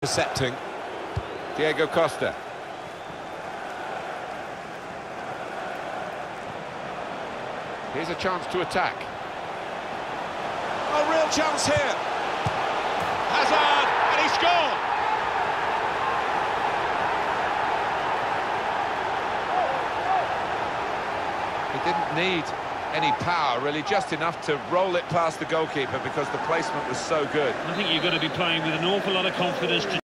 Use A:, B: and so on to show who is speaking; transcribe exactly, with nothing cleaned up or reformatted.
A: Intercepting.
B: Diego Costa. Here's a chance to attack.
A: A real chance here. Hazard, and he scored.
B: He didn't need any power, really, just enough to roll it past the goalkeeper because the placement was so good.
C: I think you've got to be playing with an awful lot of confidence to